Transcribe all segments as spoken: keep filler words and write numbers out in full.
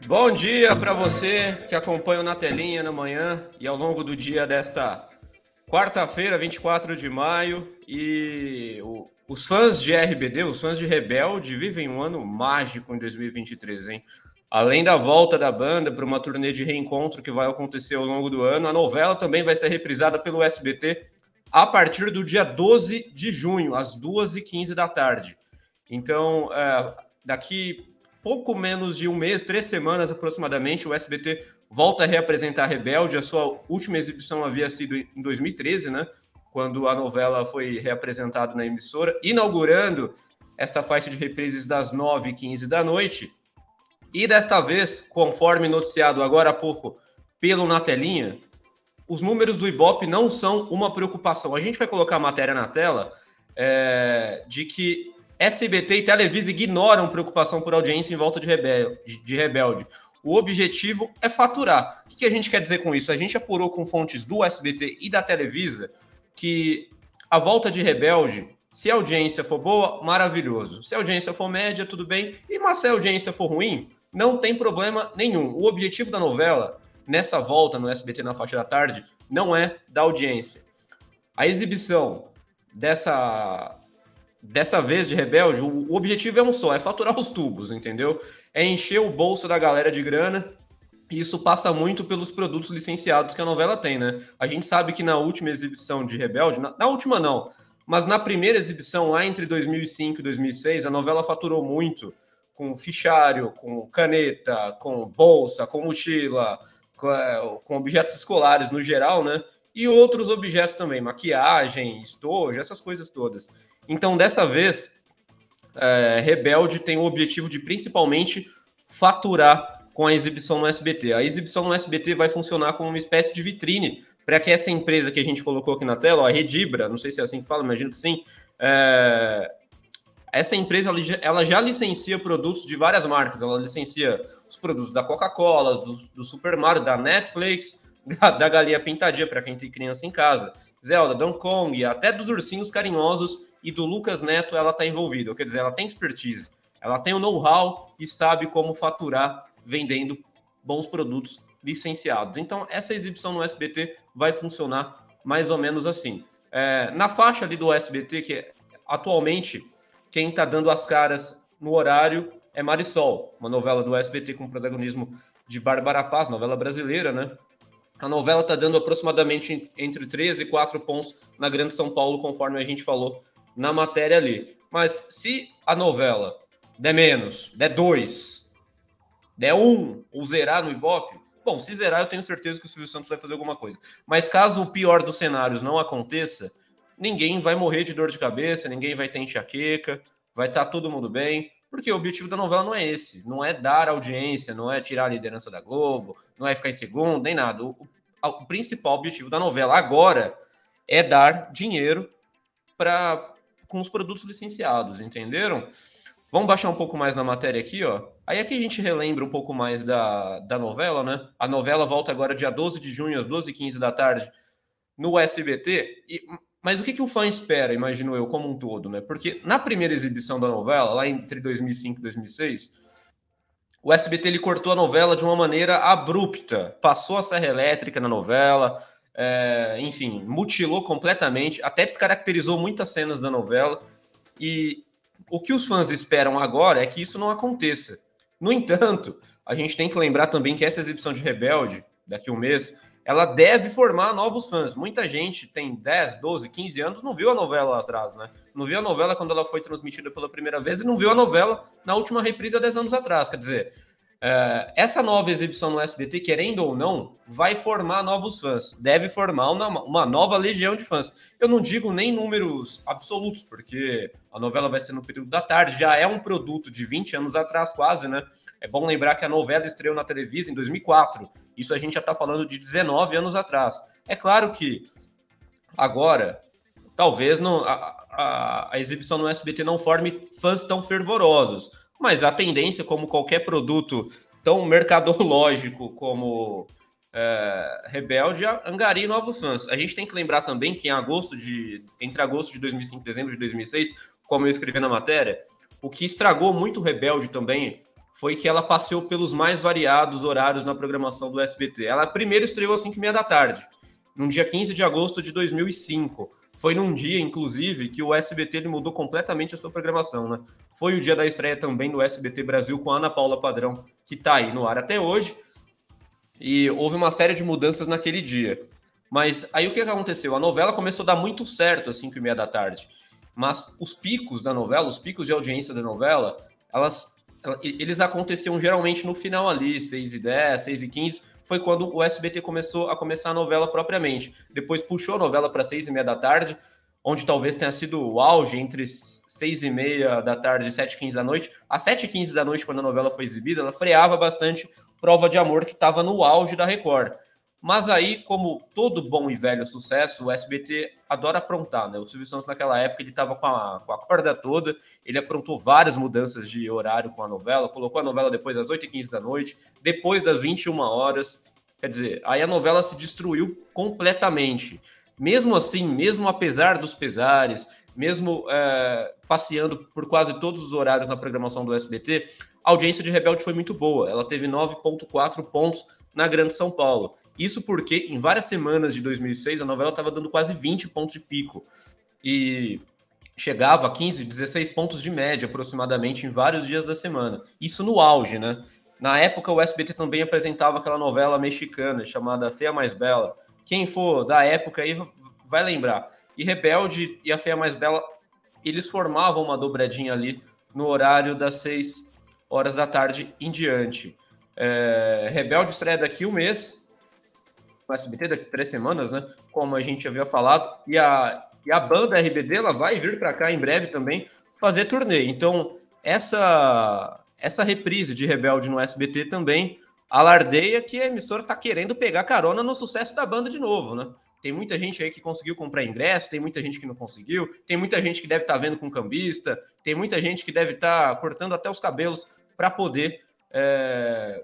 Bom dia para você que acompanha o Na Telinha na manhã e ao longo do dia desta quarta-feira, vinte e quatro de maio. E o, os fãs de R B D, os fãs de Rebelde, vivem um ano mágico em dois mil e vinte e três, hein? Além da volta da banda para uma turnê de reencontro que vai acontecer ao longo do ano, a novela também vai ser reprisada pelo S B T a partir do dia doze de junho, às duas e quinze da tarde. Então, é, daqui pouco menos de um mês, três semanas aproximadamente, o S B T volta a reapresentar Rebelde. A sua última exibição havia sido em dois mil e treze, né? Quando a novela foi reapresentada na emissora, inaugurando esta faixa de reprises das nove e quinze da noite. E desta vez, conforme noticiado agora há pouco pelo Na Telinha, os números do Ibope não são uma preocupação. A gente vai colocar a matéria na tela é, de que S B T e Televisa ignoram preocupação por audiência em volta de Rebelde. De Rebelde. O objetivo é faturar. O que a gente quer dizer com isso? A gente apurou com fontes do S B T e da Televisa que a volta de Rebelde, se a audiência for boa, maravilhoso. Se a audiência for média, tudo bem. E mas se a audiência for ruim, não tem problema nenhum. O objetivo da novela, nessa volta no S B T na faixa da tarde, não é da audiência. A exibição dessa... Dessa vez de Rebelde, o objetivo é um só, é faturar os tubos, entendeu? É encher o bolso da galera de grana, e isso passa muito pelos produtos licenciados que a novela tem, né? A gente sabe que na última exibição de Rebelde, na, na última não, mas na primeira exibição lá entre dois mil e cinco e dois mil e seis, a novela faturou muito com fichário, com caneta, com bolsa, com mochila, com, com objetos escolares no geral, né? E outros objetos também, maquiagem, estojo, essas coisas todas. Então, dessa vez, é, Rebelde tem o objetivo de principalmente faturar com a exibição no S B T. A exibição no S B T vai funcionar como uma espécie de vitrine para que essa empresa que a gente colocou aqui na tela, ó, a Redibra, não sei se é assim que fala, imagino que sim, é, essa empresa ela já licencia produtos de várias marcas. Ela licencia os produtos da Coca-Cola, do, do Super Mario, da Netflix, da, da Galinha Pintadinha, para quem tem criança em casa, Zelda, Donkey Kong, até dos Ursinhos Carinhosos e do Lucas Neto, ela está envolvida. Quer dizer, ela tem expertise, ela tem o know-how e sabe como faturar vendendo bons produtos licenciados. Então, essa exibição no S B T vai funcionar mais ou menos assim. É, na faixa ali do S B T, que atualmente quem está dando as caras no horário é Marisol, uma novela do S B T com protagonismo de Bárbara Paz, novela brasileira, né? A novela está dando aproximadamente entre treze e quatro pontos na Grande São Paulo, conforme a gente falou na matéria ali. Mas se a novela der menos, der dois, der um, ou zerar no Ibope, bom, se zerar eu tenho certeza que o Silvio Santos vai fazer alguma coisa. Mas caso o pior dos cenários não aconteça, ninguém vai morrer de dor de cabeça, ninguém vai ter enxaqueca, vai estar todo mundo bem, porque o objetivo da novela não é esse, não é dar audiência, não é tirar a liderança da Globo, não é ficar em segundo, nem nada. O, o principal objetivo da novela agora é dar dinheiro para com os produtos licenciados, entenderam? Vamos baixar um pouco mais na matéria aqui, ó. Aí aqui a gente relembra um pouco mais da, da novela, né? A novela volta agora dia doze de junho, às doze e quinze da tarde, no S B T. E, mas o que, que o fã espera, imagino eu, como um todo, né? Porque na primeira exibição da novela, lá entre dois mil e cinco e dois mil e seis, o S B T ele cortou a novela de uma maneira abrupta. Passou a serra elétrica na novela, é, enfim, mutilou completamente, até descaracterizou muitas cenas da novela. E o que os fãs esperam agora é que isso não aconteça. No entanto, a gente tem que lembrar também que essa exibição de Rebelde, daqui a um mês, ela deve formar novos fãs. Muita gente tem dez, doze, quinze anos, não viu a novela lá atrás, né? Não viu a novela quando ela foi transmitida pela primeira vez e não viu a novela na última reprise há dez anos atrás. Quer dizer, é, essa nova exibição no S B T, querendo ou não, vai formar novos fãs. Deve formar uma, uma nova legião de fãs. Eu não digo nem números absolutos, porque a novela vai ser no período da tarde, já é um produto de vinte anos atrás quase, né? É bom lembrar que a novela estreou na Televisa em dois mil e quatro. Isso a gente já está falando de dezenove anos atrás. É claro que agora, talvez não, a, a, a exibição no S B T não forme fãs tão fervorosos, mas a tendência, como qualquer produto tão mercadológico como é, Rebelde, angaria novos fãs. A gente tem que lembrar também que em agosto de, entre agosto de dois mil e cinco e dezembro de dois mil e seis, como eu escrevi na matéria, o que estragou muito Rebelde também foi que ela passeou pelos mais variados horários na programação do S B T. Ela primeiro estreou às cinco e meia da tarde, no dia quinze de agosto de dois mil e cinco. Foi num dia, inclusive, que o S B T ele mudou completamente a sua programação, né? Foi o dia da estreia também do S B T Brasil com a Ana Paula Padrão, que está aí no ar até hoje. E houve uma série de mudanças naquele dia. Mas aí o que aconteceu? A novela começou a dar muito certo às cinco e meia da tarde. Mas os picos da novela, os picos de audiência da novela, elas, eles aconteciam geralmente no final ali, seis e dez, seis e quinze, foi quando o S B T começou a começar a novela propriamente. Depois puxou a novela para seis e meia da tarde, onde talvez tenha sido o auge entre seis e meia da tarde e sete e quinze da noite. Às sete e quinze da noite, quando a novela foi exibida, ela freava bastante Prova de Amor, que estava no auge da Record. Mas aí, como todo bom e velho sucesso, o S B T adora aprontar, né? O Silvio Santos, naquela época, ele estava com a, com a corda toda, ele aprontou várias mudanças de horário com a novela, colocou a novela depois das oito e quinze da noite, depois das vinte e uma horas. Quer dizer, aí a novela se destruiu completamente. Mesmo assim, mesmo apesar dos pesares, mesmo é, passeando por quase todos os horários na programação do S B T, a audiência de Rebelde foi muito boa. Ela teve nove vírgula quatro pontos na Grande São Paulo. Isso porque, em várias semanas de dois mil e seis, a novela estava dando quase vinte pontos de pico. E chegava a quinze, dezesseis pontos de média, aproximadamente, em vários dias da semana. Isso no auge, né? Na época, o S B T também apresentava aquela novela mexicana chamada Feia Mais Bela. Quem for da época aí vai lembrar. E Rebelde e A Feia Mais Bela, eles formavam uma dobradinha ali no horário das seis horas da tarde em diante. É, Rebelde estreia daqui um mês, no S B T daqui três semanas, né? Como a gente havia falado. E a, e a banda R B D ela vai vir para cá em breve também fazer turnê. Então, essa, essa reprise de Rebelde no S B T também alardeia que a emissora está querendo pegar carona no sucesso da banda de novo, né? Tem muita gente aí que conseguiu comprar ingresso, tem muita gente que não conseguiu, tem muita gente que deve estar tá vendo com cambista, tem muita gente que deve estar tá cortando até os cabelos para poder é,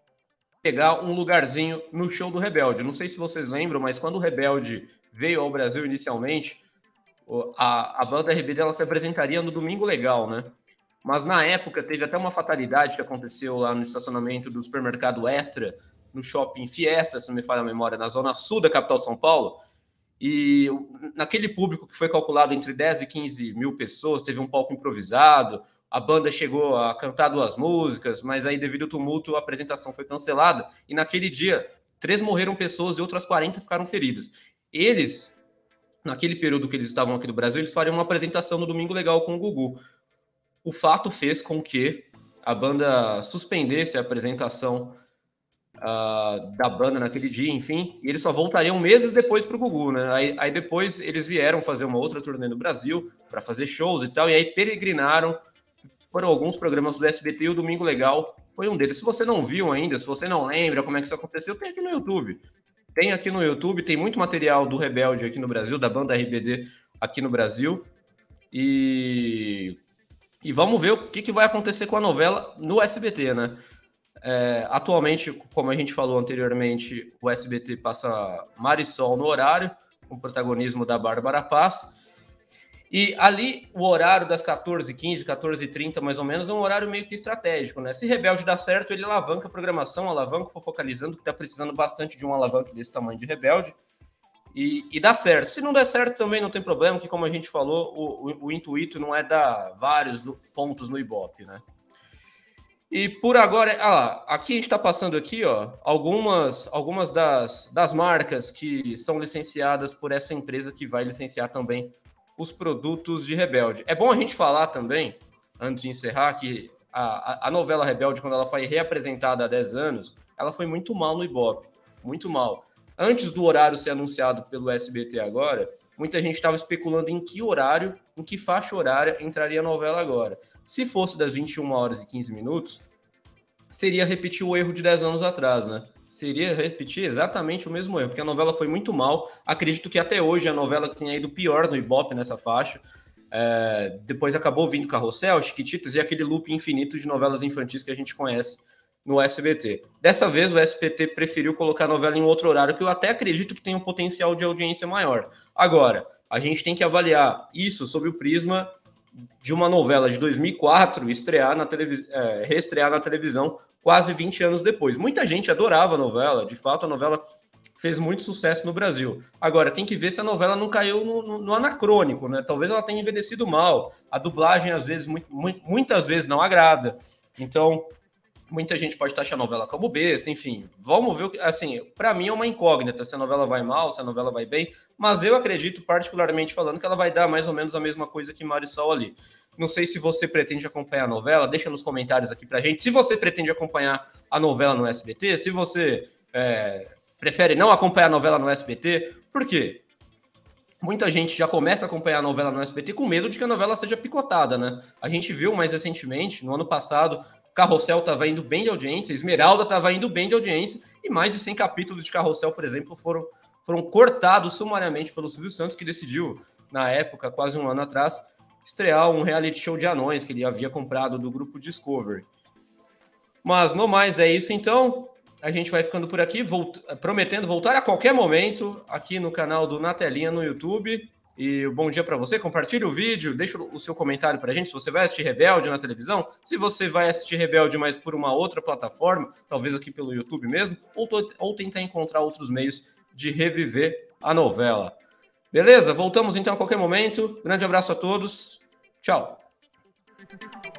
pegar um lugarzinho no show do Rebelde. Não sei se vocês lembram, mas quando o Rebelde veio ao Brasil inicialmente, a, a banda R B D ela se apresentaria no Domingo Legal, né? Mas na época teve até uma fatalidade que aconteceu lá no estacionamento do supermercado Extra, no shopping Fiesta, se não me falha a memória, na zona sul da capital de São Paulo. E naquele público que foi calculado entre dez e quinze mil pessoas, teve um palco improvisado, a banda chegou a cantar duas músicas, mas aí devido ao tumulto a apresentação foi cancelada. E naquele dia, três morreram pessoas e outras quarenta ficaram feridas. Eles, naquele período que eles estavam aqui no Brasil, eles fariam uma apresentação no Domingo Legal com o Gugu. O fato fez com que a banda suspendesse a apresentação uh, da banda naquele dia, enfim, e eles só voltariam meses depois para o Gugu, né? Aí, aí depois eles vieram fazer uma outra turnê no Brasil para fazer shows e tal, e aí peregrinaram por alguns programas do S B T e o Domingo Legal foi um deles. Se você não viu ainda, se você não lembra como é que isso aconteceu, tem aqui no YouTube. Tem aqui no YouTube, tem muito material do Rebelde aqui no Brasil, da banda R B D aqui no Brasil, e... E vamos ver o que, que vai acontecer com a novela no S B T, né? É, atualmente, como a gente falou anteriormente, o S B T passa Marisol no horário, com o protagonismo da Bárbara Paz. E ali, o horário das quatorze e quinze, quatorze e trinta, mais ou menos, é um horário meio que estratégico, né? Se Rebelde dá certo, ele alavanca a programação, alavanca o Focalizando, que está precisando bastante de um alavanque desse tamanho de Rebelde. E, e dá certo. Se não der certo também não tem problema, que como a gente falou, o, o, o intuito não é dar vários pontos no Ibope, né? E por agora, ah lá, aqui a gente está passando aqui, ó, algumas, algumas das, das marcas que são licenciadas por essa empresa que vai licenciar também os produtos de Rebelde. É bom a gente falar também, antes de encerrar, que a, a novela Rebelde, quando ela foi reapresentada há dez anos, ela foi muito mal no Ibope, muito mal. Antes do horário ser anunciado pelo S B T agora, muita gente estava especulando em que horário, em que faixa horária entraria a novela agora. Se fosse das vinte e uma horas e quinze minutos, seria repetir o erro de dez anos atrás, né? Seria repetir exatamente o mesmo erro, porque a novela foi muito mal. Acredito que até hoje a novela que tenha ido pior no Ibope nessa faixa. É, depois acabou vindo Carrossel, Chiquititas e aquele loop infinito de novelas infantis que a gente conhece no S B T. Dessa vez, o S B T preferiu colocar a novela em outro horário, que eu até acredito que tem um potencial de audiência maior. Agora, a gente tem que avaliar isso sob o prisma de uma novela de dois mil e quatro estrear na televis... é, reestrear na televisão quase vinte anos depois. Muita gente adorava a novela, de fato a novela fez muito sucesso no Brasil. Agora, tem que ver se a novela não caiu no, no, no anacrônico, né? Talvez ela tenha envelhecido mal. A dublagem, às vezes, muito, muito, muitas vezes não agrada. Então, muita gente pode taxar a novela como besta, enfim. Vamos ver o que... Assim, para mim é uma incógnita se a novela vai mal, se a novela vai bem, mas eu acredito, particularmente falando, que ela vai dar mais ou menos a mesma coisa que Marisol ali. Não sei se você pretende acompanhar a novela, deixa nos comentários aqui pra gente. Se você pretende acompanhar a novela no S B T, se você... É... prefere não acompanhar a novela no S B T, por quê? Muita gente já começa a acompanhar a novela no S B T com medo de que a novela seja picotada, né? A gente viu mais recentemente, no ano passado, Carrossel estava indo bem de audiência, Esmeralda estava indo bem de audiência, e mais de cem capítulos de Carrossel, por exemplo, foram, foram cortados sumariamente pelo Silvio Santos, que decidiu, na época, quase um ano atrás, estrear um reality show de anões que ele havia comprado do grupo Discovery. Mas, no mais, é isso então. A gente vai ficando por aqui, volt... prometendo voltar a qualquer momento aqui no canal do Na Telinha no YouTube. E um bom dia para você. Compartilhe o vídeo, deixa o seu comentário para a gente se você vai assistir Rebelde na televisão, se você vai assistir Rebelde, mas por uma outra plataforma, talvez aqui pelo YouTube mesmo, ou, to... ou tentar encontrar outros meios de reviver a novela. Beleza? Voltamos então a qualquer momento. Grande abraço a todos. Tchau.